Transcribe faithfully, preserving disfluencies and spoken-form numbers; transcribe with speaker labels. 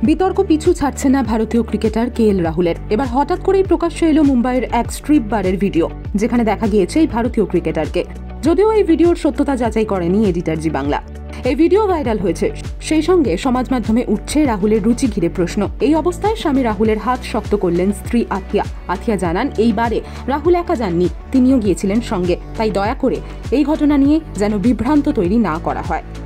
Speaker 1: বিতর্ক পিছু ছাড়ছে না ভারতীয় ক্রিকেটার কে এল রাহুলের। এবার হঠাৎ করেই প্রকাশ্যে এলো মুম্বাইয়ের এক স্ট্রিপ বারের ভিডিও, যেখানে দেখা গিয়েছে এই ভারতীয় ক্রিকেটারকে। যদিও এই ভিডিওর সত্যতা যাচাই করেনি এডিটরজি বাংলা। এই ভিডিও ভাইরাল হয়েছে, সেই সঙ্গে সমাজ মাধ্যমে উঠছে রাহুলের রুচি ঘিরে প্রশ্ন। এই অবস্থায় স্বামী রাহুলের হাত শক্ত করলেন স্ত্রী আথিয়া। আথিয়া জানান, এইবারে রাহুল একা যাননি, তিনিও গিয়েছিলেন সঙ্গে। তাই দয়া করে এই ঘটনা নিয়ে যেন বিভ্রান্ত তৈরি না করা হয়।